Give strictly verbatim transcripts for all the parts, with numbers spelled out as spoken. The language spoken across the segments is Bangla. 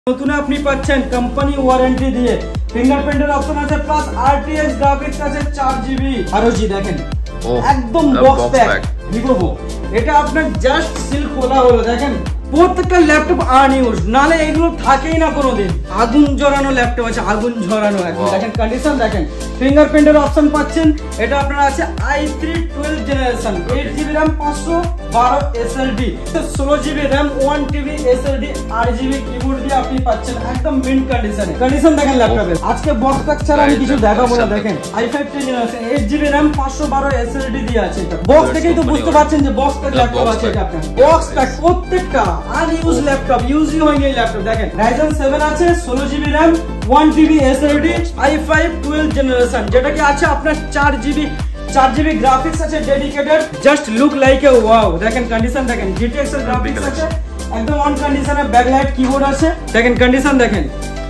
নতুন আপনি পাচ্ছেন কোম্পানি ওয়ারেন্টি দিয়ে ফিঙ্গারপ্রিন্টের অপশন আছে প্লাস আরটিএক্স গ্রাফিক্স আছে চার জিবি আর জি দেখেন একদম বক্স প্যাক ভিভো এটা আপনার জাস্ট সিল খোলা হলো দেখেন প্রত্যেকটা ল্যাপটপ আনইউজ নালে এগুলো থাকেই না কোনোদিন আগুন ঝরানো ল্যাপটপ আছে আগুন ঝরানো একদম দেখেন কন্ডিশন দেখেন ফিঙ্গারপ্রিন্টের অপশন পাচ্ছেন এটা আপনার আছে I three twelve generation eight GB RAM পাঁচশো বারো এসএলডি ষোলো জিবি র্যাম ওয়ান টিবি এসএলডি আট জিবি কিবোর্ড দিয়ে আপনি পাচ্ছেন একদম মিন্ট কন্ডিশনে কন্ডিশন দেখেন ল্যাপটপের আজকে বক্স প্যাক ছাড়া আমি কিছু দেখাবো না দেখেন i five ten generation eight GB RAM পাঁচশো বারো এসএলডি দিয়ে আছে এটা বক্স দেখেই তো বুঝতে পারছেন যে বক্স প্যাক ল্যাপটপ আছে এটা আপনার বক্স প্যাক প্রত্যেকটা আনইউজ ল্যাপটপ ইউজই হয়নি এই ল্যাপটপ দেখেন রাইজেন সেভেন আছে ষোলো GB RAM one TB SLD i five twelve generation যেটা কি আছে আপনার চার জিবি চার জিবি গ্রাফিক্স আছে dedicated just look like a wow দেখেন কন্ডিশন দেখেন জিটিএক্স এর গ্রাফিক্স আছে একদম অন কন্ডিশনে ব্যাকলাইট কিবোর্ড আছে দেখেন কন্ডিশন দেখেন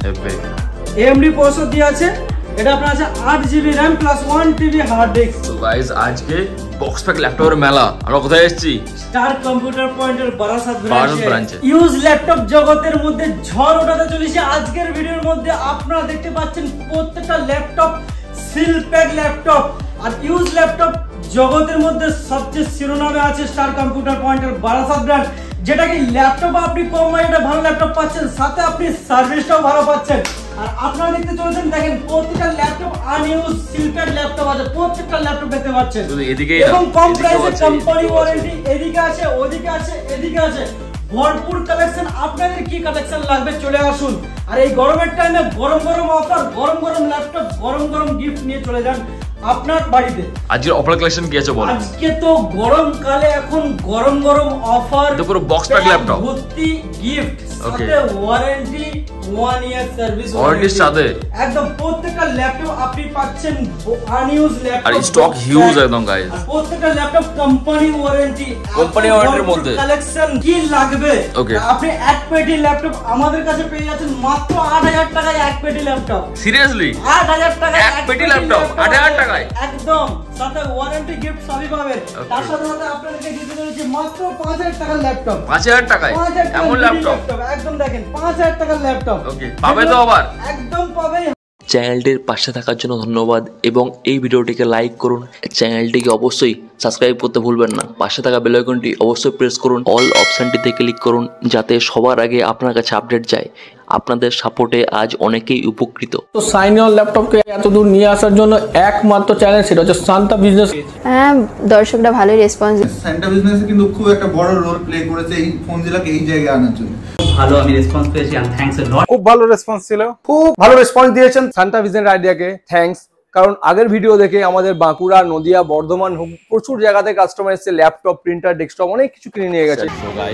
এএমডি প্রসেসর দিয়ে আছে এটা আপনার আছে আট GB RAM plus one TB hard disk তো গাইস আজকে বক্স প্যাক ল্যাপটপের মেলা আমরা কোথায় এসেছি স্টার কম্পিউটার পয়েন্টের বারাসাত ব্রাঞ্চে ইউজ ল্যাপটপ জগতের মধ্যে ঝড় ওঠাতে চলেছে আজকের ভিডিওর মধ্যে আপনারা দেখতে পাচ্ছেন প্রত্যেকটা ল্যাপটপ সিল প্যাক ল্যাপটপ আর ইউজ ল্যাপটপ জগতের মধ্যে সবচেয়ে শিরোনামে আছে স্টার কম্পিউটার পয়েন্টের বারাসাত ব্রাঞ্চ যেটা কি ল্যাপটপ আপনি কম বাজেটে ভালো ল্যাপটপ পাচ্ছেন সাথে আপনি সার্ভিসটাও ভালো পাচ্ছেন আর আপনারা দেখতে চলেছেন দেখেন প্রত্যেকটা laptop unused seal pack laptop আছে প্রত্যেকটা ল্যাপটপ দেখতে পাচ্ছেন এবং কম প্রাইসে কোম্পানি ওয়ারেন্টি এদিকে আছে ওদিকে আছে এদিকে আছে ভরপুর কালেকশন আপনাদের কি কালেকশন লাগবে চলে আসুন আর এই গরমের টাইমে গরম গরম অফার গরম গরম ল্যাপটপ গরম গরম গিফট নিয়ে চলে যান আপনার বাড়িতে আজকের অফার কালেকশন কি আছে বল আজকে তো গরমকালে এখন গরম গরম অফার তো পুরো বক্স প্যাক ল্যাপটপ ভর্তি গিফট সাথে ওয়ারেন্টি ওয়ান ইয়ার সার্ভিস ওয়ারেন্টির সাথে একদম প্রত্যেকটা ল্যাপটপ আপনি পাচ্ছেন আনইউজ ল্যাপটপ আর স্টক হিউজ একদম গাইস প্রত্যেকটা ল্যাপটপ কোম্পানি ওয়ারেন্টি কোম্পানি ওয়ারেন্টির মধ্যে কালেকশন কি লাগবে আপনি এক পেটি ল্যাপটপ আমাদের কাছে পেয়ে যাচ্ছেন মাত্র আট হাজার টাকায় এক পেটি ল্যাপটপ সিরিয়াসলি আট হাজার টাকায় এক পেটি ল্যাপটপ আট হাজার টাকায় একদম সাথে ওয়ারেন্টি গিফট সবই পাবেন তার সাথে সাথে আপনাদেরকে দিতে চলেছি মাত্র পাঁচ হাজার টাকার ল্যাপটপ পাঁচ হাজার টাকায় এমন ল্যাপটপ একদম দেখেন পাঁচ হাজার টাকার ল্যাপটপ ওকে পাবে তো আবার একদম পাবে চ্যানেলটির পাশে থাকার জন্য ধন্যবাদ এবং এই ভিডিওটিকে লাইক করুন চ্যানেলটিকে অবশ্যই সাবস্ক্রাইব করতে ভুলবেন না পাশে থাকা বেল আইকনটি অবশ্যই প্রেস করুন অল অপশনটিতে ক্লিক করুন যাতে সবার আগে আপনার কাছে আপডেট যায় আপনাদের সাপোর্টে আজ অনেকেই উপকৃত তো সাইন অন ল্যাপটপকে এত দূর নিয়ে আসার জন্য একমাত্র চ্যানেল সেটা হচ্ছে শান্তা বিজনেস হ্যাঁ দর্শকরা ভালোই রেসপন্স শান্তা বিজনেসে কিন্তু খুব একটা বড় রোল প্লে করেছে এই ফোনগুলোকে এই জায়গায় আনার জন্য ভালো আমি রেসপন্স পেয়েছি এন্ড থ্যাঙ্কস আ লট খুব ভালো রেসপন্স ছিল খুব ভালো রেসপন্স দিয়েছেন শান্তা বিজনেস আইডিয়াকে থ্যাঙ্কস কারণ আগের ভিডিও দেখে আমাদের বাঁকুড়া নদিয়া বর্ধমান প্রচুর জায়গা থেকে কাস্টমার এসেছে ল্যাপটপ প্রিন্টার ডেস্কটপ অনেক কিছু কিনে নিয়ে গেছে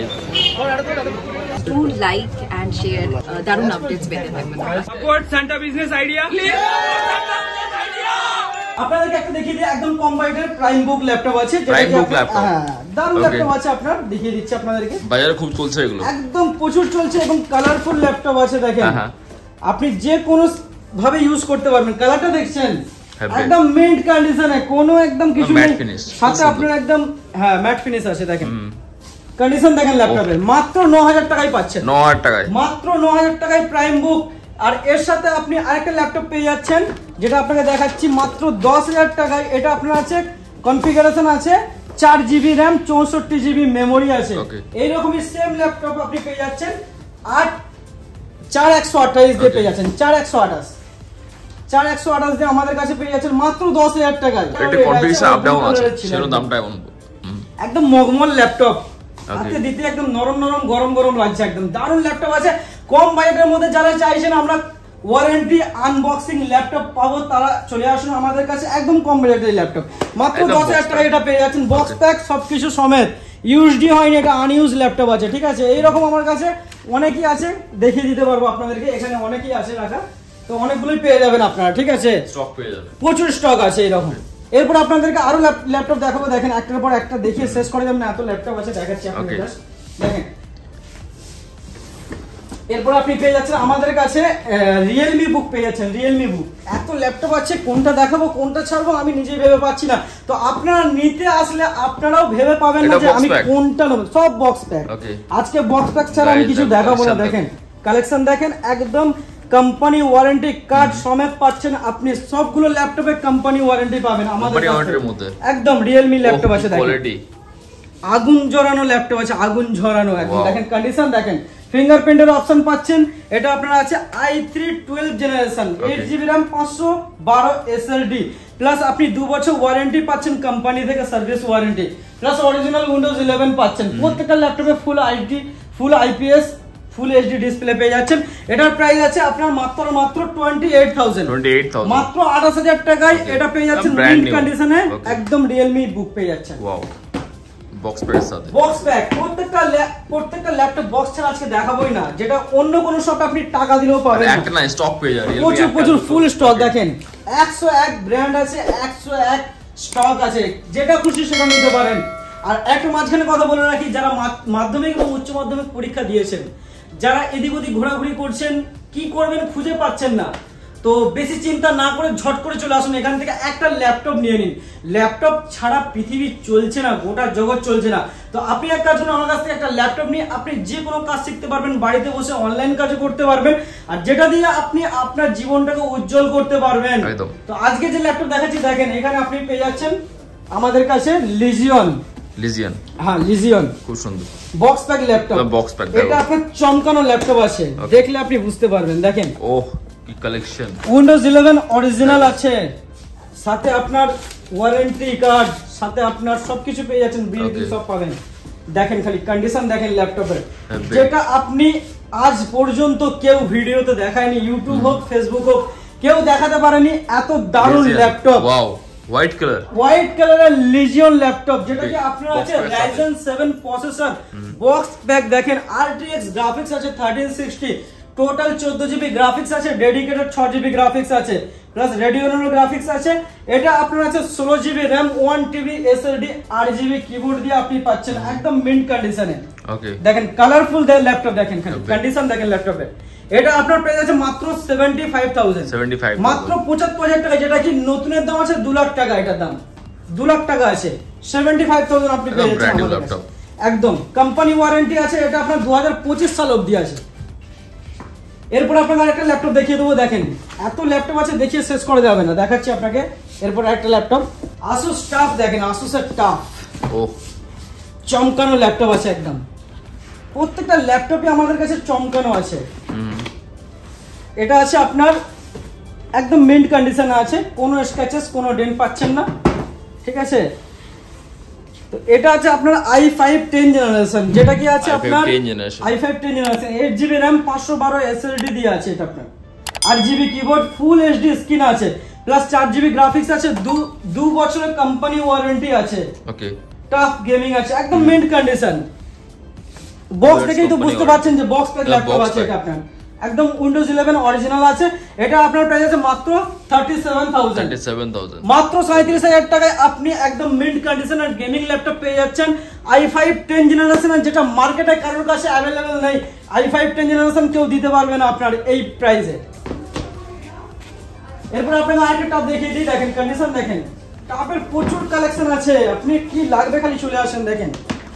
ডু লাইক এন্ড শেয়ার দারুণ আপডেটস পেতে থাকবেন সাপোর্ট শান্তা বিজনেস আইডিয়া আপনাদেরকে একটা দেখিয়ে দিই একদম কম বাজেটের প্রাইম বুক ল্যাপটপ আছে প্রাইম বুক ল্যাপটপ হ্যাঁ দারুণ ল্যাপটপ আছে আপনার দেখিয়ে দিচ্ছি আপনাদেরকে বাজারে খুব চলছে এগুলো একদম প্রচুর চলছে এবং কালারফুল ল্যাপটপ আছে দেখেন আপনি যে কোনো ভাবে ইউজ করতে পারবেন কালারটা দেখছেন একদম মিন্ট কন্ডিশনে কোনো একদম কিছু নেই সাথে আপনার একদম হ্যাঁ ম্যাট ফিনিশ আছে দেখেন কন্ডিশন দেখেন ল্যাপটপের মাত্র ন হাজার টাকায় পাচ্ছেন ন হাজার টাকায় মাত্র ন হাজার টাকায় প্রাইম বুক আর এর সাথে আপনি আরেকটা ল্যাপটপ পেয়ে যাচ্ছেন যেটা আপনাকে দেখাচ্ছি মাত্র দশ হাজার টাকায় এটা আপনার আছে কনফিগারেশন আছে চার জিবি র্যাম চৌষট্টি জিবি মেমোরি আছে এইরকমই সেম ল্যাপটপ আপনি পেয়ে যাচ্ছেন আট চার একশো আঠাইশ দিয়ে পেয়ে যাচ্ছেন চার একশো আঠাশ চার একশো আঠাশ দিয়ে আমাদের কাছে পেয়ে যাচ্ছেন মাত্র দশ হাজার টাকায় এটা কনফিগারেশন আপ ডাউন আছে সেরকম দামটা এমন একদম মগমল ল্যাপটপ হাতে দিতে একদম নরম নরম গরম গরম লাগছে একদম দারুণ ল্যাপটপ আছে কম বাজেটের মধ্যে যারা চাইছেন আমরা ওয়ারেন্টি আনবক্সিং ল্যাপটপ পাবো তারা চলে আসুন আমাদের কাছে একদম কম বাজেটের ল্যাপটপ মাত্র দশ হাজার টাকা এটা পেয়ে যাচ্ছেন বক্স প্যাক সবকিছু সমেত ইউজডি হয়নি এটা আনইউজ ল্যাপটপ আছে ঠিক আছে এইরকম আমার কাছে অনেকই আছে দেখিয়ে দিতে পারবো আপনাদেরকে এখানে অনেকই আছে রাখা তো অনেকগুলোই পেয়ে যাবেন আপনারা ঠিক আছে স্টক পেয়ে যাবেন প্রচুর স্টক আছে এইরকম এরপর আপনাদেরকে আরো ল্যাপটপ দেখাবো দেখেন একটার পর একটা দেখিয়ে শেষ করে যাবেন না এত ল্যাপটপ আছে দেখাচ্ছি আপনাদের দেখেন এরপর আপনি পেয়ে যাচ্ছেন আমাদের কাছে রিয়েলমি বুক পেয়ে যাচ্ছেন রিয়েলমি বুক এত ল্যাপটপ আছে কোনটা দেখাবো কোনটা ছাড়বো আমি নিজেই ভেবে পাচ্ছি না তো আপনারা নিতে আসলে আপনারাও ভেবে পাবেন না যে আমি কোনটা নেব সব বক্স প্যাক আজকে বক্স প্যাক ছাড়া আমি কিছু দেখাবো না দেখেন কালেকশন দেখেন, একদম কোম্পানি ওয়ারেন্টি কার্ড সমেত পাচ্ছেন আপনি। সবগুলো ল্যাপটপে কোম্পানি ওয়ারেন্টি পাবেন আমাদের কাছে। একদম রিয়েলমি ল্যাপটপ আছে দেখেন, আগুন ঝরানো ল্যাপটপ আছে, আগুন ঝরানো একদম। দেখেন কন্ডিশন দেখেন, ফিঙ্গারপ্রিন্টের অপশন পাচ্ছেন। এটা আপনার আছে I three twelve generation, eight GB RAM, পাঁচশো বারো এসএলডি, প্লাস আপনি দু বছর ওয়ারেন্টি পাচ্ছেন কোম্পানি থেকে, service warranty, plus original Windows eleven পাচ্ছেন। প্রত্যেকটা ল্যাপটপে full ID, full IPS, full HD display পেয়ে যাচ্ছেন। এটার প্রাইস আছে আপনার মাত্র মাত্র টোয়েন্টি এইট থাউজেন্ড, মাত্র আঠাশ হাজার টাকায় এটা পেয়ে যাচ্ছেন মিন্ট কন্ডিশনে, একদম রিয়েলমি বুক পেয়ে যাচ্ছেন। বক্স প্যাকের সাথে বক্স প্যাক, প্রত্যেকটা প্রত্যেকটা ল্যাপটপ বক্স ছাড়া আজকে দেখাবোই না, যেটা অন্য কোনো শপে আপনি টাকা দিলেও পাবেন একটা না, স্টক পেয়ে যাবেন প্রচুর প্রচুর ফুল স্টক। দেখেন একশো এক ব্র্যান্ড আছে, একশো এক স্টক আছে, যেটা খুশি সেটা নিতে পারেন। আর একটা মাঝখানে কথা বলে রাখি, যারা মাধ্যমিক এবং উচ্চ মাধ্যমিক পরীক্ষা দিয়েছেন, যারা এদিক ওদিক ঘোরাঘুরি করছেন, কি করবেন খুঁজে পাচ্ছেন না, তো বেশি চিন্তা না করে ঝট করে চলে আসুন এখান থেকে একটা ল্যাপটপ নিয়ে নিন। ল্যাপটপ ছাড়া পৃথিবী চলছে না, গোটা জগৎ চলছে না। তো আপনি এক কাজ করুন, আমার কাছ থেকে একটা ল্যাপটপ নিয়ে আপনি যে কোনো কাজ শিখতে পারবেন, বাড়িতে বসে অনলাইন কাজও করতে পারবেন, আর যেটা দিয়ে আপনি আপনার জীবনটাকে উজ্জ্বল করতে পারবেন। তো আজকে যে ল্যাপটপ দেখাচ্ছি দেখেন, এখানে আপনি পেয়ে যাচ্ছেন আমাদের কাছে লিজিয়ন, লিজিয়ন, হ্যাঁ লিজিয়ন, খুব সুন্দর box pack laptop. Box pack, এটা আপনার চমকানো ল্যাপটপ আছে, দেখলে আপনি বুঝতে পারবেন। দেখেন ওহ কি কালেকশন, উইন্ডোজ ইলেভেন অরিজিনাল আছে, সাথে আপনার ওয়ারেন্টি কার্ড, সাথে আপনার সবকিছু পেয়ে যাচ্ছেন, বিল বিল সব পাবেন। দেখেন খালি কন্ডিশন দেখেন ল্যাপটপের, যেটা আপনি আজ পর্যন্ত কেউ ভিডিওতে দেখায়নি, ইউটিউব হোক ফেসবুক হোক কেউ দেখাতে পারেনি এত দারুণ laptop. Wow, white colour, white কালারের লিজিয়ন ল্যাপটপ, যেটা কি আপনার আছে Ryzen seven processor, box pack দেখেন, আরটিএক্স গ্রাফিক্স আছে থার্টিন সিক্সটি, টোটাল চোদ্দ জিবি গ্রাফিক্স আছে, ডেডিকেটেড ছয় জিবি গ্রাফিক্স আছে, প্লাস রেডিওনাল গ্রাফিক্স আছে। এটা আপনার আছে ষোলো জিবি র্যাম, ওয়ান টিবি এসএলডি, আট জিবি কিবোর্ড দিয়ে আপনি পাচ্ছেন একদম মিন্ট কন্ডিশনে। ওকে দেখেন কালারফুল ল্যাপটপ, দেখেন খালি কন্ডিশন দেখেন ল্যাপটপের। এটা আপনার প্রাইস আছে মাত্র সেভেন্টি ফাইভ থাউজেন্ড, মাত্র পঁচাত্তর হাজার টাকা, যেটা কি নতুনের দাম আছে দু লাখ টাকা, এটার দাম দু লাখ টাকা আছে, সেভেন্টি ফাইভ থাউজেন্ড আপনি পেয়ে যাচ্ছেন একদম। কোম্পানি ওয়ারেন্টি আছে, এটা আপনার দু হাজার পঁচিশ সাল অব্দি আছে। এরপর আপনাকে আরেকটা ল্যাপটপ দেখিয়ে দেবো, দেখেন এত ল্যাপটপ আছে দেখিয়ে শেষ করে যাবে না, দেখাচ্ছি আপনাকে। এরপর আরেকটা ল্যাপটপ আসুস টাফ, দেখেন আসুসের টাফ, ও চমকানো ল্যাপটপ আছে একদম। প্রত্যেকটা ল্যাপটপই আমাদের কাছে চমকানো আছে। এটা আছে আপনার একদম মিন্ট কন্ডিশনে আছে, কোনো স্ক্র্যাচেস কোনো ডেন্ট পাচ্ছেন না, ঠিক আছে। তো এটা আছে আপনার আই ফাইভ টেন জেনারেশন, যেটা কি আছে আপনার I five ten generation, eight GB RAM, পাঁচশো বারো এসএলডি দিয়ে আছে এটা আপনার, আট GB keyboard, full HD screen আছে, প্লাস চার জিবি গ্রাফিক্স আছে, দু দু বছরের কোম্পানি ওয়ারেন্টি আছে, ওকে, টাফ গেমিং আছে, একদম মিন্ট কন্ডিশন। বক্স দেখেই তো বুঝতে পারছেন যে বক্স প্যাক ল্যাপটপ আছে এটা আপনার, একদম উইন্ডোজ ইলেভেন অরিজিনাল আছে। এটা আপনার প্রাইস আছে মাত্র থার্টি সেভেন থাউজেন্ড, মাত্র সাঁত্রিশ হাজার টাকায় আপনি একদম মিন্ট কন্ডিশনের গেমিং ল্যাপটপ পেয়ে যাচ্ছেন আই ফাইভ টেন জেনারেশন, যেটা মার্কেটে কারোর কাছে অ্যাভেলেবেল নেই। আই ফাইভ টেন জেনারেশন কেউ দিতে পারবে না আপনার এই প্রাইসে। এরপর আপনাকে আরেকটা টপ দেখিয়ে দিই, দেখেন কন্ডিশন দেখেন, টপের প্রচুর কালেকশন আছে, আপনি কি লাগবে খালি চলে আসেন। দেখেন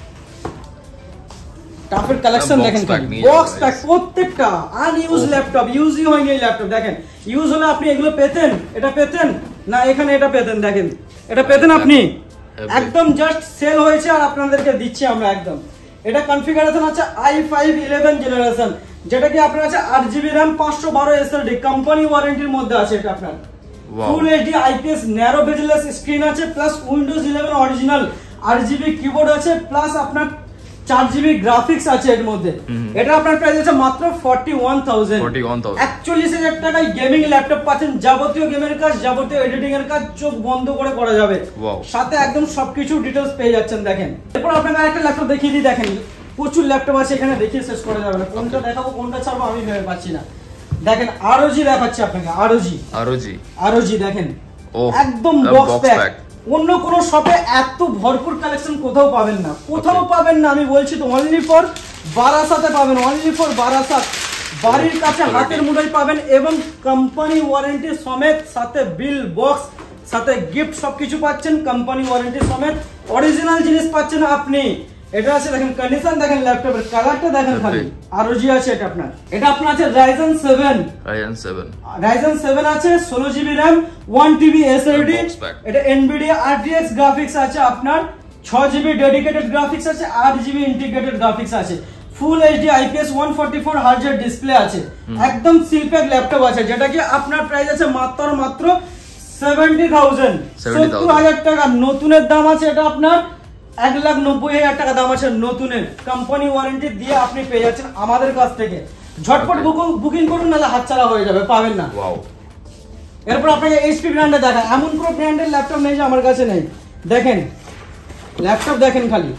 টাফের কালেকশন দেখেন, বক্স প্যাক প্রত্যেকটা আনইউজ ল্যাপটপ, ইউজই হয়নি এই ল্যাপটপ। দেখেন ইউজ হলে আপনি এগুলো পেতেন, এটা পেতেন না, এখানে এটা পেতেন, দেখেন এটা পেতেন আপনি, একদম জাস্ট সেল হয়েছে আর আপনাদেরকে দিচ্ছি আমরা একদম। এটা কনফিগারেশন আছে আই ফাইভ ইলেভেন জেনারেশন, যেটা কি আপনার আছে আট জিবি র্যাম, পাঁচশো বারো এসএলডি, কোম্পানি ওয়ারেন্টির মধ্যে আছে এটা আপনার, full HD IPS narrow bezelless screen আছে, প্লাস উইন্ডোজ ইলেভেন অরিজিনাল, আট জিবি কিবোর্ড আছে, প্লাস আপনার চার জিবি গ্রাফিক্স আছে এর মধ্যে। এটা আপনার প্রাইস আছে মাত্র ফর্টি ওয়ান থাউজেন্ড, একচল্লিশ হাজার টাকায় গেমিং ল্যাপটপ পাচ্ছেন, যাবতীয় গেমের কাজ, যাবতীয় এডিটিং এর কাজ চোখ বন্ধ করে করা যাবে, সাথে একদম সবকিছু ডিটেলস পেয়ে যাচ্ছেন। দেখেন এরপর আপনাকে আরেকটা ল্যাপটপ দেখিয়ে দিই, দেখেন প্রচুর ল্যাপটপ আছে এখানে, দেখিয়ে শেষ করা যাবে না, কোনটা দেখাবো কোনটা ছাড়বো আমি ভেবে পাচ্ছি না। দেখেন আরওজি দেখাচ্ছি আপনাকে, আরওজি আরওজি আরওজি দেখেন একদম বক্স প্যাক, অন্য কোন শপে এত ভরপুর কালেকশন কোথাও পাবেন না, কোথাও পাবেন না, আমি বলছি তো, অনলি ফর বারাসাতে পাবেন, অনলি ফর বারাসাত, বাড়ির কাছে হাতের মুঠোয় পাবেন, এবং কোম্পানি ওয়ারেন্টি সমেত, সাথে বিল বক্স, সাথে গিফট সবকিছু পাচ্ছেন কোম্পানি ওয়ারেন্টি সমেত, অরিজিনাল জিনিস পাচ্ছেন আপনি, এটা আছে দেখেন কন্ডিশন দেখেন ল্যাপটপের কালারটা দেখেন খালি আরওজি আছে এটা আপনার এটা আপনার আছে Ryzen seven Ryzen seven Ryzen seven আছে ষোলো GB RAM one TB SSD এটা Nvidia R T X graphics আছে আপনার ছয় জিবি ডেডিকেটেড গ্রাফিক্স আছে আট জিবি ইন্টিগ্রেটেড গ্রাফিক্স আছে full HD IPS one forty four hertz এর ডিসপ্লে আছে একদম সিলপ্যাক ল্যাপটপ আছে যেটা কি আপনার প্রাইস আছে মাত্র মাত্র সেভেন্টি থাউজেন্ড সত্তর হাজার টাকা নতুনের দাম আছে এটা আপনার এক লাখ নব্বই হাজার টাকা দাম আছে নতুনের কোম্পানি ওয়ারেন্টি দিয়ে আপনি পেয়ে যাচ্ছেন আমাদের কাছ থেকে ঝটপট বুকিং করুন নাহলে হাতছাড়া হয়ে যাবে পাবেন না ওয়াও এরপর আপনাকে এইচপি ব্র্যান্ডে দেখা এমন কোনো ব্র্যান্ডের ল্যাপটপ নেই যে আমার কাছে নেই দেখেন ল্যাপটপ দেখেন খালি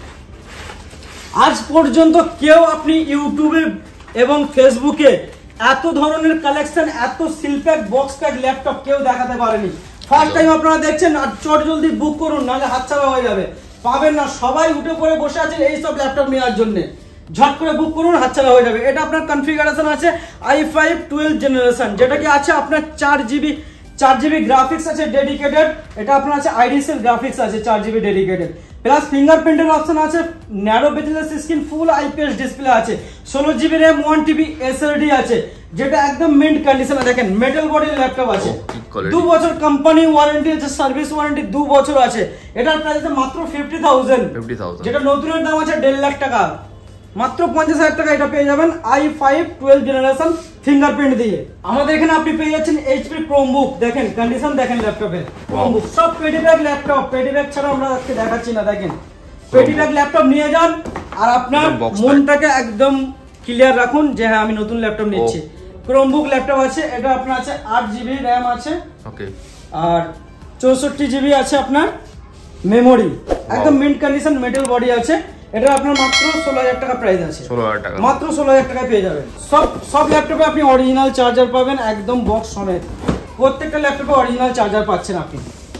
আজ পর্যন্ত কেউ আপনি ইউটিউবে এবং ফেসবুকে এত ধরনের কালেকশন এত সিলপ্যাক বক্স প্যাক ল্যাপটপ কেউ দেখাতে পারেনি ফার্স্ট টাইম আপনারা দেখছেন আর চট জলদি বুক করুন নাহলে হাতছাড়া হয়ে যাবে পাবেন না সবাই উঠে পড়ে বসে আছেন এই সব ল্যাপটপ নেওয়ার জন্য ঝট করে বুক করুন হাতছাড়া হয়ে যাবে এটা আপনার কনফিগারেশন আছে আই ফাইভ টুয়েলভ জেনারেশন যেটা কি আছে আপনার চার জিবি চার জিবি গ্রাফিক্স আছে ডেডিকেটেড এটা আপনার আছে আইডিসেল গ্রাফিক্স আছে চার জিবি ডেডিকেটেড প্লাস ফিঙ্গারপ্রিন্টের অপশন আছে narrow bezelless screen full IPS display আছে ষোলো GB RAM one TB SSD আছে যেটা একদম মিন্ট কন্ডিশনে দেখেন মেটাল বডির ল্যাপটপ আছে দু বছর কোম্পানি ওয়ারেন্টি আছে সার্ভিস ওয়ারেন্টি দু বছর আছে এটার প্রাইস আছে মাত্র ফিফটি থাউজেন্ড যেটা নতুনের দাম আছে দেড় লাখ টাকা মাত্র পঞ্চাশ হাজার টাকা এটা পেয়ে যাবেন I five twelve generation fingerprint দিয়ে আমাদের এখানে আপনি পেয়ে যাচ্ছেন এইচপি ক্রোমবুক দেখেন কন্ডিশন দেখেন ল্যাপটপের ক্রোমবুক সব পেডিব্যাগ ল্যাপটপ পেডিব্যাগ ছাড়া আমরা আজকে দেখাচ্ছি না দেখেন পেডিব্যাগ ল্যাপটপ নিয়ে যান আর আপনার মনটাকে একদম ক্লিয়ার রাখুন যে হ্যাঁ আমি নতুন ল্যাপটপ নিচ্ছি ক্রোমবুক ল্যাপটপ আছে এটা আপনার আছে আট জিবি র্যাম আছে ওকে আর চৌষট্টি জিবি আছে আপনার মেমোরি একদম মিন্ট কন্ডিশন মেটাল বডি আছে এটা আপনার মাত্র ষোলো হাজার টাকা প্রাইস আছে ষোলো হাজার টাকা মাত্র ষোলো হাজার টাকায় পেয়ে যাবেন সব সব ল্যাপটপে আপনি অরিজিনাল চার্জার পাবেন একদম বক্স সমেত প্রত্যেকটা ল্যাপটপে অরিজিনাল চার্জার পাচ্ছেন আপনি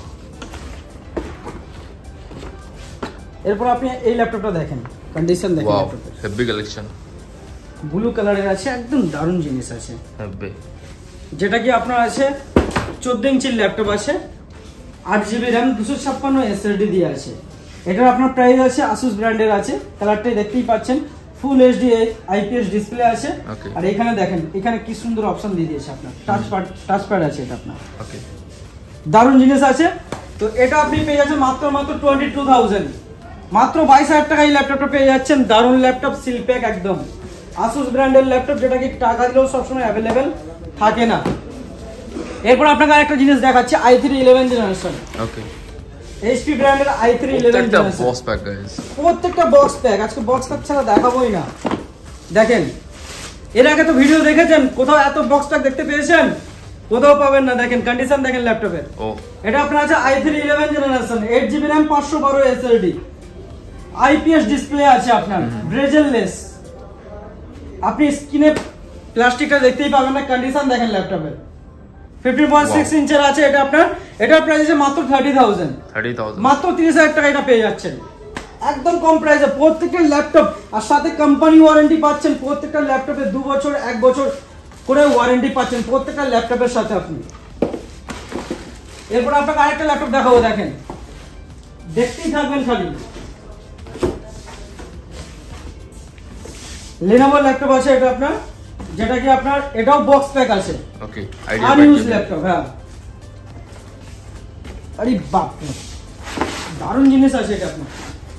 এরপর আপনি এই ল্যাপটপটা দেখেন কন্ডিশন দেখেন ল্যাপটপের হেভি কালেকশন ব্লু কালারের আছে একদম দারুণ জিনিস আছে হেভি যেটা কি আপনার আছে চোদ্দ ইঞ্চির ল্যাপটপ আছে আট জিবি র্যাম দুশো ছাপ্পান্ন এসএসডি দিয়ে আছে এটার আপনার প্রাইস আছে আসুস ব্র্যান্ডের আছে কালারটাই দেখতেই পাচ্ছেন ফুল এইচডি আইপিএস ডিসপ্লে আছে আর এখানে দেখেন এখানে কি সুন্দর অপশন দিয়ে দিয়েছে আপনার টাচ প্যাড টাচ প্যাড আছে এটা আপনার ওকে দারুণ জিনিস আছে তো এটা আপনি পেয়ে যাচ্ছেন মাত্র মাত্র টোয়েন্টি টু থাউজেন্ড মাত্র বাইশ হাজার টাকা এই ল্যাপটপটা পেয়ে যাচ্ছেন দারুণ ল্যাপটপ সিলপ্যাক একদম আসুস ব্র্যান্ডের ল্যাপটপ যেটা কি টাকা দিলেও সবসময় অ্যাভেলেবেল থাকে না এরপর আপনাকে আরেকটা জিনিস দেখাচ্ছি I three eleven generation okay HP ব্র্যান্ডের I three eleven generation box pack guys প্রত্যেকটা বক্স প্যাক আজকে বক্স প্যাক ছাড়া দেখাবোই না দেখেন এর আগে তো ভিডিও দেখেছেন কোথাও এত বক্স প্যাক দেখতে পেয়েছেন কোথাও পাবেন না দেখেন কন্ডিশন দেখেন ল্যাপটপের ও এটা আপনার আছে I three eleven generation eight GB RAM পাঁচশো বারো এসএসডি আইপিএস ডিসপ্লে আছে আপনার ব্রেজেললেস আপনি স্ক্রিনে প্লাস্টিকটা দেখতেই পাবেন না কন্ডিশন দেখেন ল্যাপটপের ফিফটিন পয়েন্ট সিক্স ইঞ্চের আছে এটা আপনার এটার প্রাইস আছে মাত্র থার্টি থাউজেন্ড থার্টি থাউজেন্ড মাত্র তিরিশ হাজার টাকা এটা পেয়ে যাচ্ছেন একদম কম প্রাইসে প্রত্যেকটা ল্যাপটপ আর সাথে কোম্পানি ওয়ারেন্টি পাচ্ছেন প্রত্যেকটা ল্যাপটপে দু বছর এক বছর করে ওয়ারেন্টি পাচ্ছেন প্রত্যেকটা ল্যাপটপের সাথে আপনি এরপর আপনাকে আরেকটা ল্যাপটপ দেখাবো দেখেন দেখতেই থাকবেন খালি Lenovo ল্যাপটপ আছে এটা আপনার যেটা কি আপনার এটাও বক্স প্যাক আছে ওকে আনইউজ ল্যাপটপ হ্যাঁ আরে বাপ রে দারুণ জিনিস আছে এটা আপনার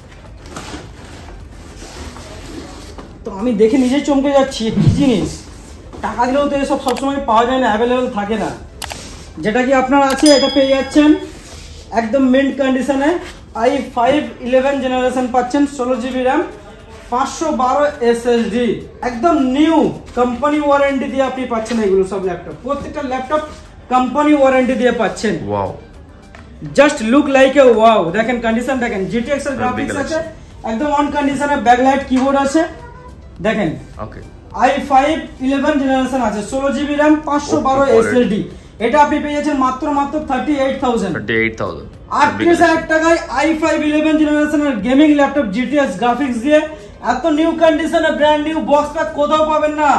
তো আমি দেখে নিজেই চমকে যাচ্ছি কি জিনিস টাকা দিলেও তো এসব সবসময় পাওয়া যায় না অ্যাভেলেবল থাকে না যেটা কি আপনার আছে এটা পেয়ে যাচ্ছেন একদম মিন্ট কন্ডিশনে আই ফাইভ ইলেভেন জেনারেশন পাচ্ছেন ষোলো জিবি র্যাম পাঁচশো বারো এসএসডি একদম নিউ কোম্পানি ওয়ারেন্টি দিয়ে আপনি পাচ্ছেন এগুলো সব ল্যাপটপ প্রত্যেকটা ল্যাপটপ কোম্পানি ওয়ারেন্টি দিয়ে পাচ্ছেন wow just look like a wow দেখেন কন্ডিশন দেখেন জিটিএক্স এর গ্রাফিক্স আছে একদম অন কন্ডিশনে ব্যাকলাইট কিবোর্ড আছে দেখেন okay I five eleven generation আছে ষোলো জিবি র্যাম পাঁচশো বারো এসএসডি এটা আপনি পেয়ে যাচ্ছেন মাত্র মাত্র thirty eight thousand thirty eight thousand আটত্রিশ হাজার টাকায় আই ফাইভ ইলেভেন জেনারেশনের গেমিং ল্যাপটপ জিটিএক্স গ্রাফিক্স দিয়ে এত নিউ কন্ডিশনে ব্র্যান্ড নিউ বক্স প্যাক কোথাও পাবেন না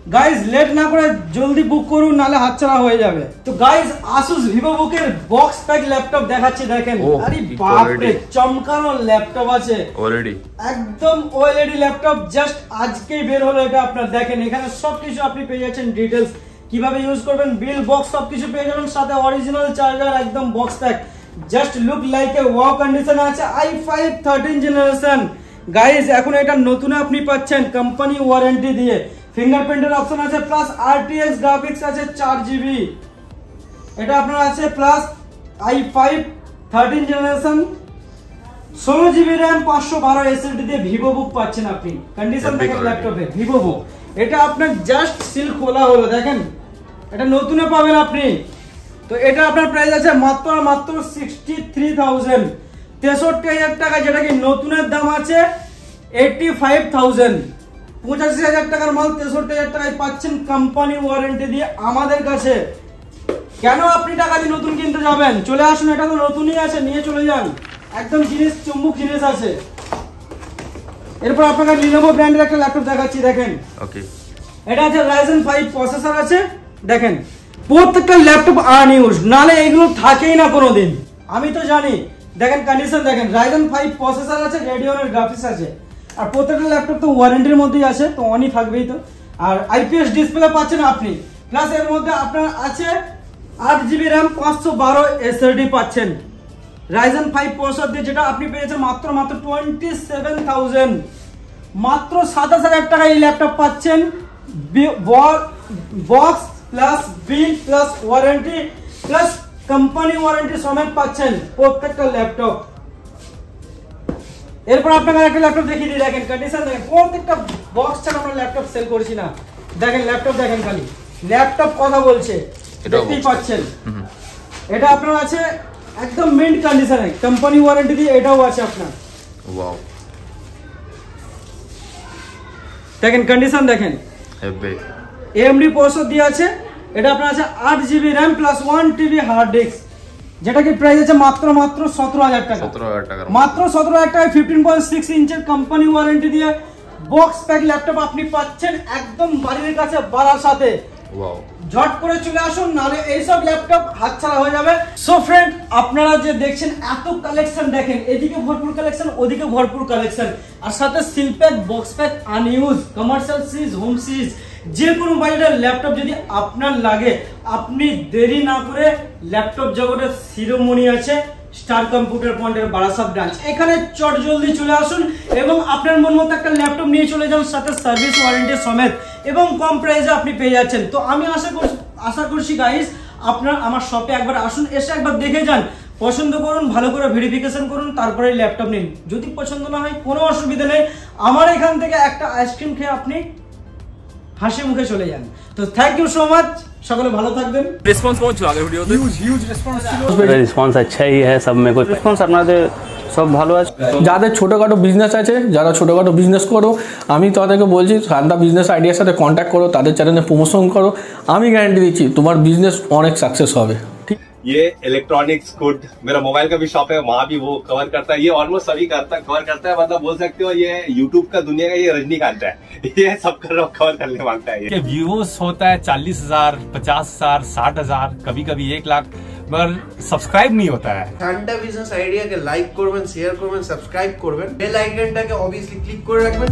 গাইজ লেট না করে জলদি বুক করুন, নালে হাতছাড়া হয়ে যাবে। তো গাইজ আসুস ভিভোবুক এর বক্স প্যাক ল্যাপটপ দেখাচ্ছি, দেখেন। আরে বাপ রে, চমকানো ল্যাপটপ আছে অলরেডি, একদম ওএলইডি ল্যাপটপ, জাস্ট আজকেই বের হলো এটা আপনার। দেখেন এখানে সবকিছু আপনি পেয়ে যাচ্ছেন, ডিটেইলস কিভাবে ইউজ করবেন, বিল বক্স সবকিছু পেয়ে যাবেন, সাথে অরিজিনাল চার্জার, একদম box pack, just look like a wow condition আছে। I five thirteen generation guys, এখন এটা নতুন আপনি পাচ্ছেন কোম্পানি ওয়ারেন্টি দিয়ে, ফিঙ্গারপ্রিন্টের অপশন আছে, প্লাস আরটিএক্স গ্রাফিক্স আছে চার জিবি, এটা আপনার আছে, plus I five thirteen generation, ষোলো জিবি র্যাম, পাঁচশো বারো এসএসডি দিয়ে ভিভোবুক পাচ্ছেন আপনি। কন্ডিশন দেখেন ল্যাপটপে ভিভোবুক, এটা আপনার জাস্ট সিল খোলা হলো, দেখেন এটা নতুনে পাবেন আপনি। তো এটা আপনার প্রাইস আছে মাত্র মাত্র সিক্সটি থ্রি থাউজেন্ড, তেষট্টি হাজার টাকা, যেটা কি নতুনের দাম আছে এইটটি ফাইভ থাউজেন্ড। পঁচাশি হাজার টাকার মাল তেষট্টি হাজার টাকায় পাচ্ছেন কোম্পানি ওয়ারেন্টি দিয়ে আমাদের কাছে। কেন আপনি টাকা দিয়ে নতুন কিনতে যাবেন? চলে আসুন, এটা তো নতুনই আছে, নিয়ে চলে যান, একদম জিনিস চুম্বুক জিনিস আছে। এরপর আপনাকে লিনোভো ব্র্যান্ডের একটা ল্যাপটপ দেখাচ্ছি, দেখেন। ওকে, এটা আছে রাইজেন ফাইভ প্রসেসর আছে, দেখেন প্রত্যেকটা ল্যাপটপ আনইউজ, নালে এগুলো থাকেই না কোনোদিন, আমি তো জানি। দেখেন কন্ডিশন দেখেন, রাইজেন ফাইভ প্রসেসর আছে, রেডিওনের গ্রাফিক্স আছে, আর প্রত্যেকটা ল্যাপটপ তো ওয়ারেন্টির মধ্যেই আছে, তো অনই থাকবেই তো। আর আইপিএস ডিসপ্লে পাচ্ছেন আপনি, প্লাস এর মধ্যে আপনার আছে আট জিবি র্যাম, পাঁচশো বারো এসএসডি পাচ্ছেন রাইজেন ফাইভ প্রসেসর দিয়ে, যেটা আপনি পেয়েছেন মাত্র মাত্র টোয়েন্টি সেভেন থাউজেন্ড, মাত্র সাতাশ হাজার টাকায় এই ল্যাপটপ পাচ্ছেন, box plus bill plus warranty plus company warranty সমেত পাচ্ছেন প্রত্যেকটা ল্যাপটপ। এরপর আপনাকে একটা ল্যাপটপ দেখিয়ে দিই, দেখেন কন্ডিশন দেখেন, প্রত্যেকটা বক্স ছাড়া আমরা ল্যাপটপ সেল করছি না, দেখেন ল্যাপটপ দেখেন, খালি ল্যাপটপ কথা বলছে, দেখতেই পাচ্ছেন। এটা আপনার আছে একদম মিন্ট কন্ডিশনে, কোম্পানি ওয়ারেন্টি দিয়ে, এটাও আছে আপনার। ওয়াও, দেখেন কন্ডিশন দেখেন, এএমডি প্রসেসর দিয়ে আছে, এটা আপনার আছে আট GB RAM plus one TB hard disk, যেটা কি প্রাইস আছে মাত্র মাত্র সতেরো হাজার টাকা, মাত্র সতেরো হাজার টাকায় ফিফটিন পয়েন্ট সিক্স ইঞ্চের কোম্পানি ওয়ারেন্টি দিয়ে বক্স প্যাক ল্যাপটপ আপনি পাচ্ছেন একদম বাড়ির কাছে, বাড়ার সাথে। ঝট করে চলে আসুন, নালে এইসব ল্যাপটপ হাতছাড়া হয়ে যাবে। সো ফ্রেন্ড, আপনারা যে দেখছেন এত কালেকশন, দেখেন এদিকে ভরপুর কালেকশন, ওদিকে ভরপুর কালেকশন, আর সাথে seal pack, box pack, unused, commercial series, home series, যে কোনো বাজেটের ল্যাপটপ যদি আপনার লাগে, আপনি দেরি না করে ল্যাপটপ জগতের শিরোমণি আছে স্টার কম্পিউটার পয়েন্টের বারাসাত ব্রাঞ্চ, এখানে চট জলদি চলে আসুন এবং আপনার মন মতো একটা ল্যাপটপ নিয়ে চলে যান, সাথে সার্ভিস ওয়ারেন্টি সমেত, এবং কম প্রাইসে আপনি পেয়ে যাচ্ছেন। তো আমি আশা করছি আশা করছি গাইস, আপনারা আমার শপে একবার আসুন, এসে একবার দেখে যান, পছন্দ করুন, ভালো করে ভেরিফিকেশন করুন, তারপরে ল্যাপটপ নিন। যদি পছন্দ না হয় কোনো অসুবিধা নেই, আমার এখান থেকে একটা আইসক্রিম খেয়ে আপনি হাসি মুখে চলে যান। তো থ্যাংক ইউ সো মাচ, সকলে ভালো থাকবেন। রেসপন্স কেমন ছিল আগের ভিডিওতে? হিউজ হিউজ রেসপন্স ছিল, রেসপন্স अच्छाই है, सब में कोई রেসপন্স আপনাদের সব ভালো আছে। যাদের ছোটোখাটো বিজনেস আছে, যারা ছোটোখাটো বিজনেস করো, আমি তাদেরকে বলছি শান্তা বিজনেস আইডিয়ার সাথে কন্ট্যাক্ট করো, তাদের চ্যানেলে প্রমোশন করো, আমি গ্যারান্টি দিচ্ছি তোমার বিজনেস অনেক সাকসেস হবে। ঠিক, ये इलेक्ट्रॉनिक्स गुड, मेरा मोबाइल का भी शॉप है, वहाँ भी वो कवर करता है, ये ऑलमोस्ट सभी करता कवर करता है, मतलब बोल सकते हो ये यूट्यूब का दुनिया का ये रजनीकांत है, ये सब कर कवर करने मांगता है। ये व्यूज होता है चालीस हजार, पचास हजार, साठ हजार, कभी कभी एक लाख, मगर सब्सक्राइब नहीं होता है। শান্তা বিজনেস আইডিয়াকে লাইক করবেন, শেয়ার করবেন, সাবস্ক্রাইব করবেন, বেল আইকনটাকে অবভিয়াসলি ক্লিক করে রাখবেন।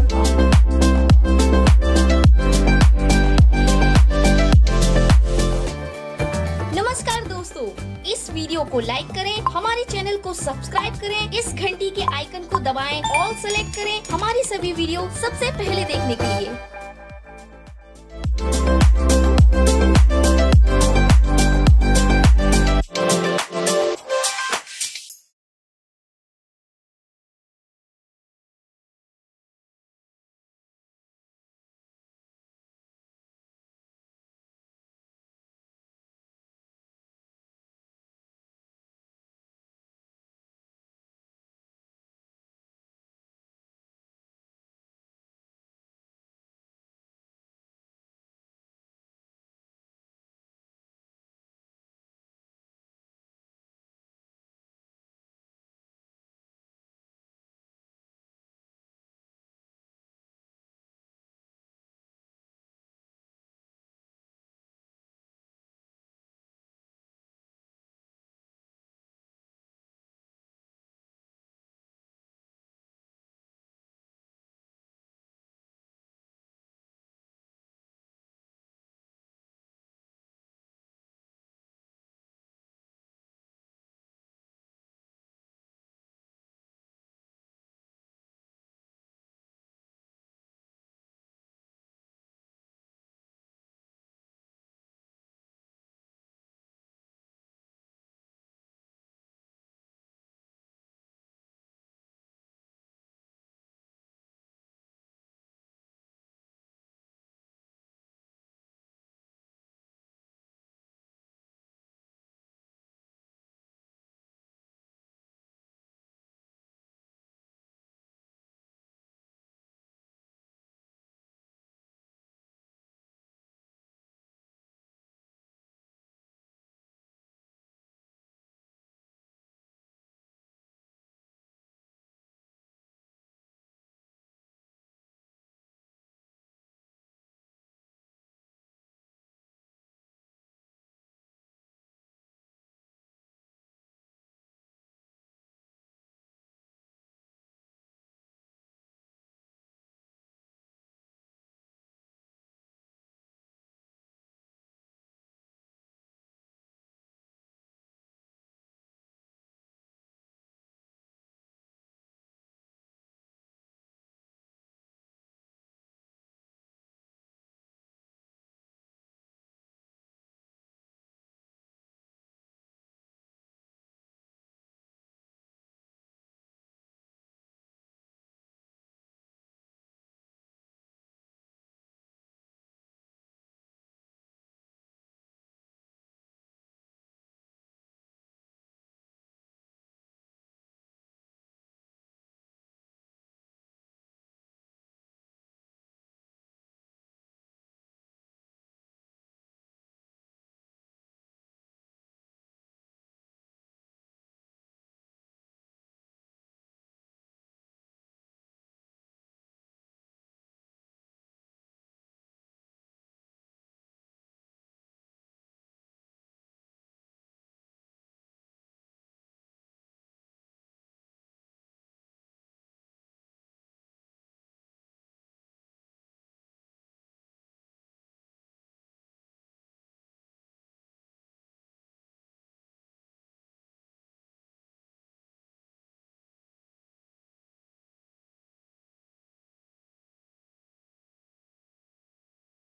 नमस्कार दोस्तों, इस वीडियो को लाइक करें, हमारे चैनल को सब्सक्राइब करें, इस घंटी के आइकन को दबाएं, ऑल सेलेक्ट करें हमारी सभी वीडियो सबसे पहले देखने के लिए।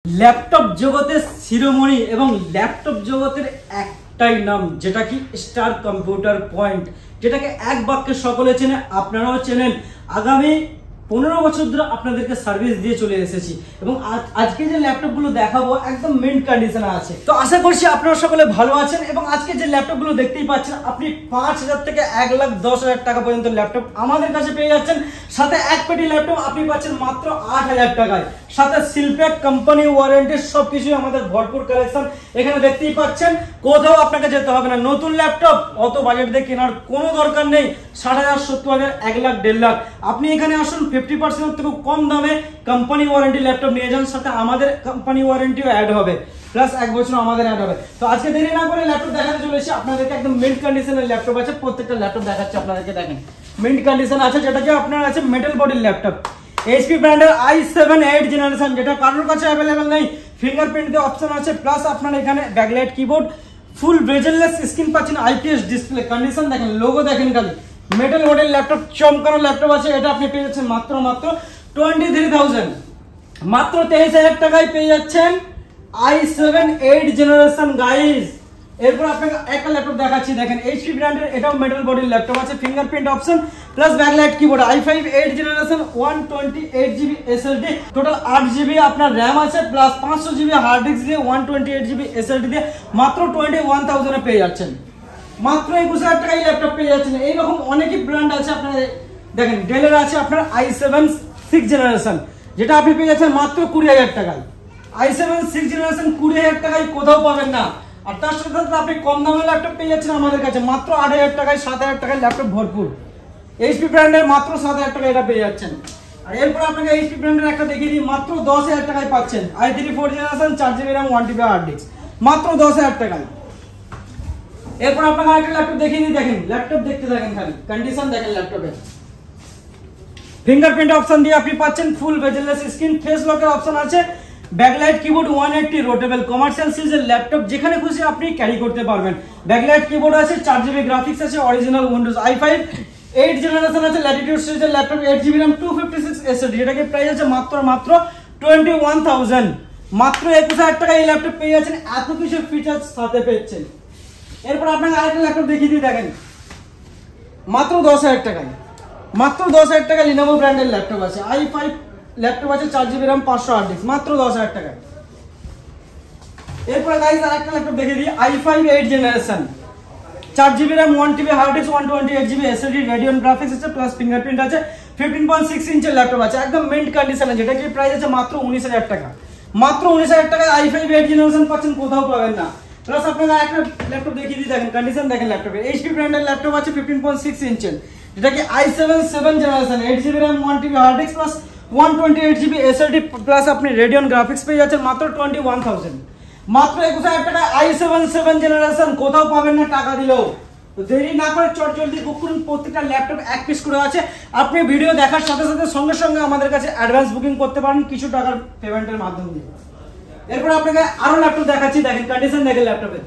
ল্যাপটপ জগতের শিরোমণি এবং ল্যাপটপ জগতের একটাই নাম, যেটা কি স্টার কম্পিউটার পয়েন্ট, যেটাকে এক বাক্যে সকলে চেনে, আপনারাও চেনেন। আগামী পনেরো বছর ধরে আপনাদেরকে সার্ভিস দিয়ে চলে এসেছি এবং আজকে যে ল্যাপটপগুলো দেখাবো একদম মিন্ট কন্ডিশনে আছে। তো আশা করছি আপনারা সকলে ভালো আছেন এবং আজকে যে ল্যাপটপগুলো দেখতেই পাচ্ছেন, আপনি পাঁচ হাজার থেকে এক লাখ দশ হাজার টাকা পর্যন্ত ল্যাপটপ আমাদের কাছে পেয়ে যাচ্ছেন। সাথে এক পেটি ল্যাপটপ আপনি পাচ্ছেন মাত্র আট হাজার টাকায়। সাথে সিলপ্যাক কোম্পানি ওয়ারেন্টি সবকিছু আমাদের ভরপুর কালেকশন এখানে দেখতেই পাচ্ছেন। কোথাও আপনাকে যেতে হবে না। নতুন ল্যাপটপ অত বাজেট দিয়ে কেনার কোনো দরকার নেই। ষাট হাজার, সত্তর হাজার, এক লাখ, দেড় লাখ আপনি এখানে আসুন, ফিফটি পার্সেন্ট থেকে কম দামে কোম্পানি ওয়ারেন্টি ল্যাপটপ নিয়ে যান। সাথে আমাদের কোম্পানি ওয়ারেন্টিও অ্যাড হবে, প্লাস এক বছর আমাদের অ্যাড হবে। তো আজকে দেরি না করে ল্যাপটপ দেখাতে চলে এসেছি আপনাদেরকে। একদম মিন্ট কন্ডিশনের ল্যাপটপ আছে, প্রত্যেকটা ল্যাপটপ দেখাচ্ছে আপনাদেরকে। দেখেন মিন্ট কন্ডিশন আছে, যেটাকে আপনার আছে মেটাল বডির ল্যাপটপ। এইচপি ব্র্যান্ডের আই সেভেন এইট জেনারেশন, যেটা কারোর কাছে অ্যাভেলেবেল নেই। ফিঙ্গারপ্রিন্ট দিয়ে অপশন আছে, প্লাস আপনার এখানে backlight keyboard, full bezelless screen পাচ্ছেন, আইপিএস ডিসপ্লে। কন্ডিশন দেখেন, লোগো দেখেন খালি। মেটাল মডেল ল্যাপটপ, চমকানো ল্যাপটপ আছে। এটা আপনি পেয়ে যাচ্ছেন মাত্র মাত্র টোয়েন্টি থ্রি থাউজেন্ড, মাত্র তেইশ হাজার টাকায় পেয়ে যাচ্ছেন I seven eight generation guys. এরপর আপনাকে একটা ল্যাপটপ দেখাচ্ছি, দেখেন এইচপি ব্র্যান্ডের, এটাও মেটাল বডির ল্যাপটপ আছে, fingerprint option plus backlight keyboard, I five eight generation, one twenty eight GB SSD, total আট জিবি আপনার র্যাম আছে, প্লাস পাঁচশো জিবি হার্ড ডিস্ক দিয়ে one twenty eight GB SSD দিয়ে মাত্র টোয়েন্টি ওয়ান থাউজেন্ডে পেয়ে যাচ্ছেন। মাত্র একুশ হাজার টাকায় ল্যাপটপ পেয়ে যাচ্ছেন। এইরকম অনেকই ব্র্যান্ড আছে আপনার। দেখেন ডেলের আছে আপনার আই সেভেন সিক্স জেনারেশন, যেটা আপনি পেয়ে যাচ্ছেন মাত্র কুড়ি হাজার টাকায়। আই সেভেন সিক্স জেনারেশন কুড়ি হাজার টাকায় কোথাও পাবেন না। আর তার সাথে সাথে আপনি কম দামের ল্যাপটপ পেয়ে যাচ্ছেন আমাদের কাছে মাত্র আট হাজার টাকায়, সাত হাজার টাকায় ল্যাপটপ ভরপুর। এইচপি ব্র্যান্ডের মাত্র সাত হাজার টাকায় এটা পেয়ে যাচ্ছেন। আর এরপর আপনাকে এইচপি ব্র্যান্ডের একটা দেখিয়ে দিই, মাত্র দশ হাজার টাকায় পাচ্ছেন আই থ্রি ফোর জেনারেশন, চার GB RAM, one TB hard disk, মাত্র দশ হাজার টাকায়। এরপর আপনাকে আরেকটা ল্যাপটপ দেখিয়ে দিই, দেখেন ল্যাপটপ দেখতে থাকেন খালি, কন্ডিশন দেখেন ল্যাপটপের। ফিঙ্গারপ্রিন্ট অপশন দিয়ে আপনি পাচ্ছেন, ফুল বেজেললেস স্ক্রিন, ফেস লকের অপশন আছে, backlight keyboard, one eighty rotatable, commercial সিরিজের ল্যাপটপ, যেখানে খুশি আপনি ক্যারি করতে পারবেন। ব্যাকলাইট কিবোর্ড আছে, চার জিবি গ্রাফিক্স আছে, original Windows, I five eight generation আছে, ল্যাটিটিউড সিরিজের laptop, eight GB RAM, two fifty six SSD, যেটাকে প্রাইস আছে মাত্র মাত্র টোয়েন্টি ওয়ান থাউজেন্ড। মাত্র একুশ হাজার টাকায় এই ল্যাপটপ পেয়ে যাচ্ছেন, এত কিছু ফিচার্স সাথে পেয়েছেন। এরপর আপনাকে আরেকটা ল্যাপটপ দেখিয়ে দিই, দেখেন মাত্র দশ হাজার টাকায়, মাত্র দশ হাজার টাকায় লিনোভো ব্র্যান্ডের ল্যাপটপ আছে, আই ফাইভ ল্যাপটপ আছে, চার জিবি র্যাম, পাঁচশো হার্ড ডিস্ক, মাত্র দশ হাজার টাকায়। এরপরে গাইজ আরেকটা ল্যাপটপ দেখিয়ে দিই, আই ফাইভ এইট জেনারেশন, চার GB RAM, one TB hard disk, one twenty eight GB SSD, Radeon graphics আছে, প্লাস ফিঙ্গারপ্রিন্ট আছে, ফিফটিন পয়েন্ট সিক্স ইঞ্চের ল্যাপটপ আছে, একদম মিন্ট কন্ডিশনে, যেটা কি প্রাইস আছে মাত্র উনিশ হাজার টাকা। মাত্র উনিশ হাজার টাকায় আই ফাইভ এইট জেনারেশন পাচ্ছেন, কোথাও পাবেন না। প্লাস আপনাকে একটা ল্যাপটপ দেখিয়ে দিই, দেখেন কন্ডিশন দেখেন ল্যাপটপে। এইচপি ব্র্যান্ডের ল্যাপটপ আছে, ফিফটিন পয়েন্ট সিক্স ইঞ্চের, যেটা কি I seven seven generation, eight GB RAM, one TB hard disk, plus one twenty eight GB SSD, plus আপনি রেডিয়ন গ্রাফিক্স পেয়ে যাচ্ছেন মাত্র টোয়েন্টি ওয়ান থাউজেন্ড। মাত্র একুশ হাজার টাকায় আই সেভেন সেভেন জেনারেশন, কোথাও পাবেন না টাকা দিলেও। তো দেরি না করে চট জলদি বুক করুন, প্রত্যেকটা ল্যাপটপ এক পিস করে আছে। আপনি ভিডিও দেখার সাথে সাথে সঙ্গে সঙ্গে আমাদের কাছে অ্যাডভান্স বুকিং করতে পারেন কিছু টাকার পেমেন্টের মাধ্যম দিয়ে। এরপর আপনাকে আরো ল্যাপটপ দেখাচ্ছি, দেখেন কন্ডিশন দেখেন ল্যাপটপের।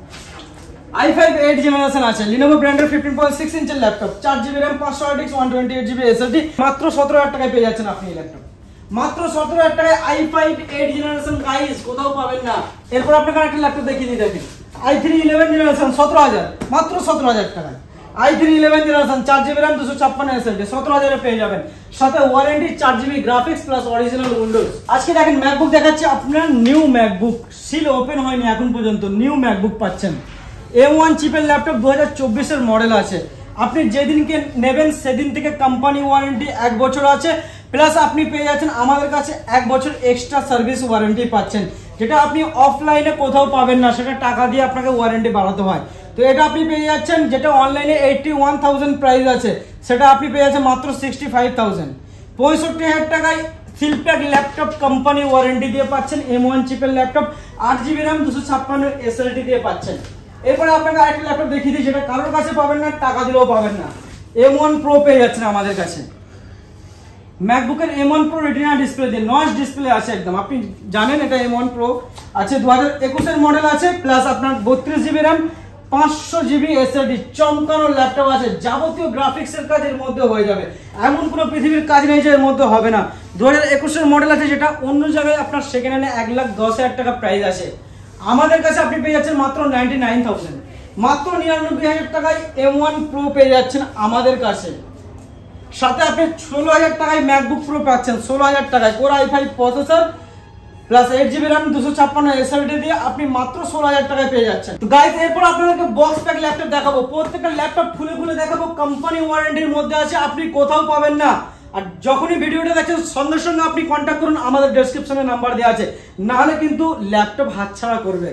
আই ফাইভ এইট জেনারেশন আছে, লিনোভো ব্র্যান্ডের, ফিফটিন পয়েন্ট সিক্স ইঞ্চের ল্যাপটপ, চার জিবি র্যাম, পাঁচশো hard disk, one twenty eight GB SSD, মাত্র সতেরো হাজার টাকায় পেয়ে যাচ্ছেন আপনি এই ল্যাপটপ। মাত্র সতেরো হাজার টাকায় I five eight generation guys, কোথাও পাবেন না। এরপর আপনাকে একটা ল্যাপটপ দেখিয়ে দিই, দেখেন আই থ্রি ইলেভেন জেনারেশন, সতেরো হাজার, মাত্র সতেরো হাজার টাকায় আই থ্রি ইলেভেন জেনারেশন, চার জিবি র্যাম, দুশো ছাপ্পান্ন এসএসডি, সতেরো হাজারে পেয়ে যাবেন। সাথে ওয়ারেন্টি, চার GB graphics, plus original Windows. আজকে দেখেন ম্যাকবুক দেখাচ্ছি, আপনার নিউ ম্যাকবুক, সিল ওপেন হয়নি এখন পর্যন্ত, নিউ ম্যাকবুক পাচ্ছেন। এম ওয়ান চিপের ল্যাপটপ, দু হাজার চব্বিশের মডেল আছে। আপনি যেদিনকে নেবেন সেদিন থেকে কোম্পানি ওয়ারেন্টি এক বছর আছে, প্লাস আপনি পেয়ে যাচ্ছেন আমাদের কাছে এক বছর এক্সট্রা সার্ভিস ওয়ারেন্টি পাচ্ছেন, যেটা আপনি অফলাইনে কোথাও পাবেন না, সেটা টাকা দিয়ে আপনাকে ওয়ারেন্টি বাড়াতে হয়। তো এটা আপনি পেয়ে যাচ্ছেন, যেটা অনলাইনে এইটটি ওয়ান থাউজেন্ড প্রাইস আছে, সেটা আপনি পেয়ে যাচ্ছেন মাত্র সিক্সটি ফাইভ থাউজেন্ড। পঁয়ষট্টি হাজার টাকায় সিলপ্যাক ল্যাপটপ কোম্পানি ওয়ারেন্টি দিয়ে পাচ্ছেন, এম ওয়ান চিপের ল্যাপটপ, আট জিবি র্যাম, দুশো ছাপ্পান্ন এসএসডি দিয়ে পাচ্ছেন। এরপরে আপনাকে আরেকটা ল্যাপটপ দেখিয়ে দিই, যেটা কারোর কাছে পাবেন না, টাকা দিলেও পাবেন না। এম ওয়ান প্রো পেয়ে যাচ্ছেন আমাদের কাছে, ম্যাকবুকের M one pro Retina display দিয়ে, নয়েজ ডিসপ্লে আছে একদম, আপনি জানেন এটা এম ওয়ান প্রো আছে, দু হাজার একুশের মডেল আছে, প্লাস আপনার বত্রিশ জিবি র্যাম, পাঁচশো জিবি এসএসডি চমকানো ল্যাপটপ আছে, যাবতীয় গ্রাফিক্সের কাজ এর মধ্যে হয়ে যাবে। এমন কোনো পৃথিবীর কাজ নেই যে এর মধ্যে হবে না। দু হাজার একুশের মডেল আছে, যেটা অন্য জায়গায় আপনার সেকেন্ড হ্যান্ডে এক লাখ দশ হাজার টাকা প্রাইস আছে, আমাদের কাছে আপনি পেয়ে যাচ্ছেন মাত্র নাইনটি নাইন থাউজেন্ড, মাত্র নিরানব্বই হাজার টাকায় এম ওয়ান প্রো পেয়ে যাচ্ছেন আমাদের কাছে। সাথে আপনি ষোলো হাজার টাকায় ম্যাকবুক প্রো পাচ্ছেন, ষোলো হাজার টাকায় core I five processor plus eight GB RAM দুশো ছাপ্পান্ন এসএসডি দিয়ে আপনি মাত্র ষোলো হাজার টাকায় পেয়ে যাচ্ছেন। তো গাইস, এরপর আপনাদেরকে বক্স প্যাক ল্যাপটপ দেখাবো, প্রত্যেকটা ল্যাপটপ খুলে খুলে দেখাবো, কোম্পানি ওয়ারেন্টির মধ্যে আছে, আপনি কোথাও পাবেন না। আর যখনই ভিডিওটা দেখছেন সঙ্গে সঙ্গে আপনি কন্ট্যাক্ট করুন, আমাদের ডেসক্রিপশনে নাম্বার দেওয়া আছে, না হলে কিন্তু ল্যাপটপ হাতছাড়া করবেন।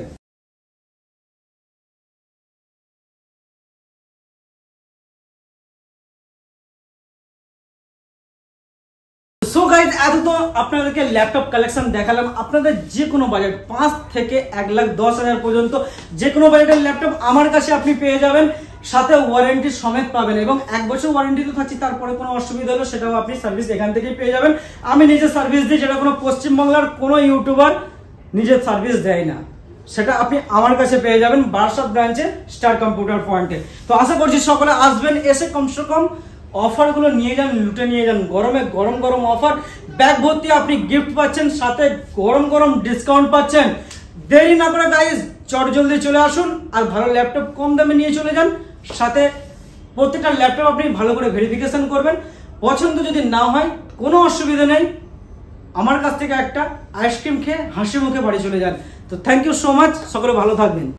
সো গাইজ, এত তো আপনাদেরকে ল্যাপটপ কালেকশন দেখালাম। আপনাদের যে কোনো বাজেট পাঁচ থেকে এক লাখ দশ হাজার পর্যন্ত যে কোনো বাজেটের ল্যাপটপ আমার কাছে আপনি পেয়ে যাবেন, সাথে ওয়ারেন্টি সমেত পাবেন, এবং এক বছর ওয়ারেন্টি তো থাকছে। তারপরে কোনো অসুবিধা হলো সেটাও আপনি সার্ভিস এখান থেকেই পেয়ে যাবেন। আমি নিজে সার্ভিস দিই, যেটা কোনো পশ্চিমবাংলার কোনো ইউটিউবার নিজের সার্ভিস দেয় না, সেটা আপনি আমার কাছে পেয়ে যাবেন বারাসাত ব্রাঞ্চে স্টার কম্পিউটার পয়েন্টে। তো আশা করছি সকলে আসবেন, এসে কমসে কম অফারগুলো নিয়ে যান, লুটে নিয়ে যান। গরমে গরম গরম অফার, ব্যাগ ভর্তি আপনি গিফট পাচ্ছেন, সাথে গরম গরম ডিসকাউন্ট পাচ্ছেন। দেরি না করে গাইজ চট জলদি চলে আসুন, আর ভালো ল্যাপটপ কম দামে নিয়ে চলে যান। সাথে প্রত্যেকটা ল্যাপটপ আপনি ভালো করে ভেরিফিকেশন করবেন, পছন্দ যদি না হয় কোনো অসুবিধা নেই, আমার কাছ থেকে একটা আইসক্রিম খেয়ে হাসি মুখে বাড়ি চলে যান। তো থ্যাংক ইউ সো মাচ, সকলে ভালো থাকবেন।